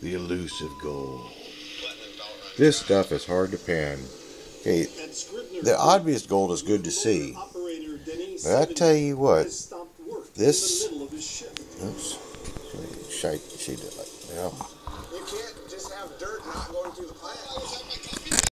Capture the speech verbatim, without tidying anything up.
The elusive gold. This stuff is hard to pan. Okay, the obvious gold is good to see. But I tell you what, this... Oops. Shite, she did it. Yeah. You can't just have dirt not going through the plant.